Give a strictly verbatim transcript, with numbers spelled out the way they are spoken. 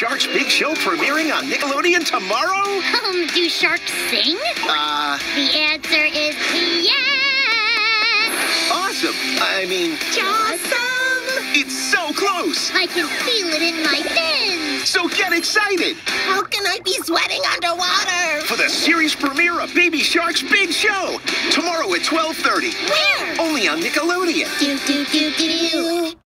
Shark's Big Show premiering on Nickelodeon tomorrow? Um, do sharks sing? Uh... The answer is yes! Awesome! I mean... Awesome! It's so close! I can feel it in my fins! So get excited! How can I be sweating underwater? For the series premiere of Baby Shark's Big Show! Tomorrow at twelve thirty. Where? Only on Nickelodeon. Do, do, do, do, do.